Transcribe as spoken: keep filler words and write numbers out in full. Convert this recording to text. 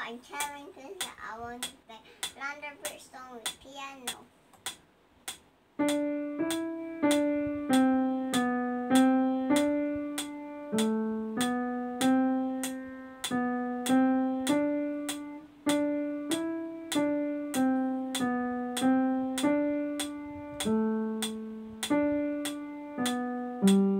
I'm Karen Quinsley. I want to play Thunderbird song with piano. Thank you.